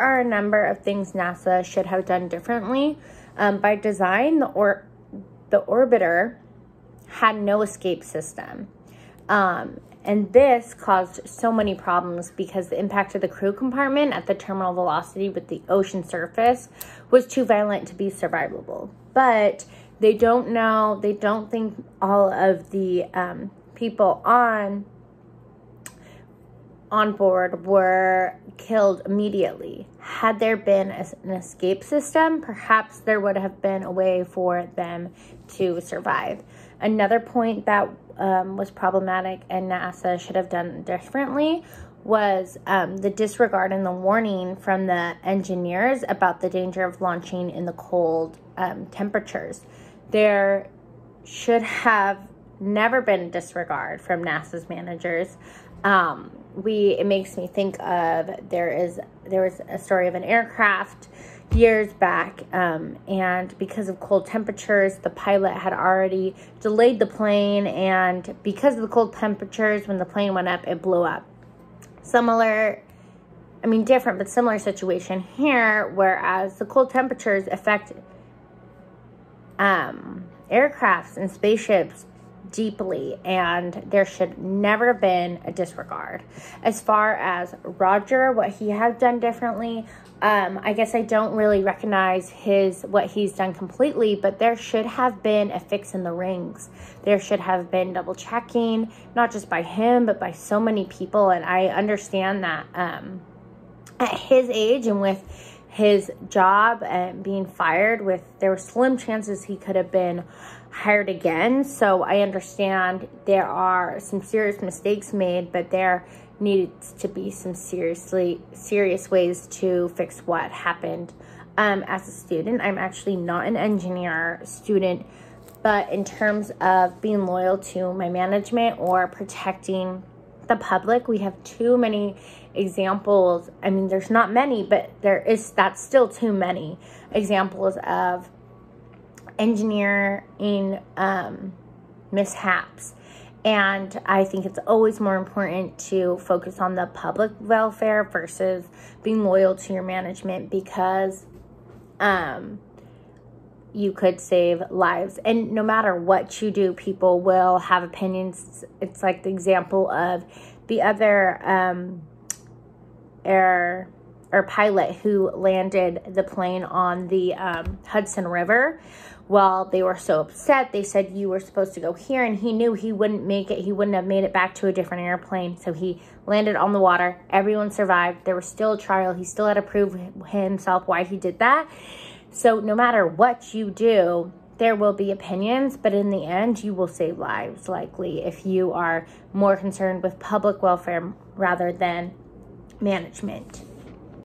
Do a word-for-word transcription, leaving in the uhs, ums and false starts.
are a number of things NASA should have done differently. Um, by design, the, or, the orbiter had no escape system. Um, and this caused so many problems because the impact of the crew compartment at the terminal velocity with the ocean surface was too violent to be survivable. But they don't know, they don't think all of the um, people on on board were killed immediately. Had there been a, an escape system, perhaps there would have been a way for them to survive. Another point that um, was problematic and NASA should have done differently was um, the disregard and the warning from the engineers about the danger of launching in the cold um, temperatures. There should have never been a disregard from NASA's managers. Um, we, it makes me think of, there is, there was a story of an aircraft years back, um, and because of cold temperatures, the pilot had already delayed the plane, and because of the cold temperatures, when the plane went up, it blew up. Similar, I mean, different, but similar situation here, whereas the cold temperatures affect um, aircrafts and spaceships deeply, and there should never have been a disregard. As far as Roger, what he has done differently, um, I guess I don't really recognize his what he's done completely, but there should have been a fix in the rings. There should have been double checking, not just by him, but by so many people, and I understand that um, at his age and with his job and being fired, with there were slim chances he could have been hired again. So I understand there are some serious mistakes made, but there needs to be some seriously serious ways to fix what happened. Um, as a student, I'm actually not an engineer student, but in terms of being loyal to my management or protecting the public, we have too many examples. I mean, there's not many, but there is, that's still too many examples of engineering um, mishaps. And I think it's always more important to focus on the public welfare versus being loyal to your management, because um, you could save lives. And no matter what you do, people will have opinions. It's like the example of the other um, air or pilot who landed the plane on the um, Hudson River. Well, they were so upset. They said, you were supposed to go here, and he knew he wouldn't make it. He wouldn't have made it back to a different airplane. So he landed on the water. Everyone survived. There was still a trial. He still had to prove himself why he did that. So no matter what you do, there will be opinions, but in the end, you will save lives, likely, if you are more concerned with public welfare rather than management.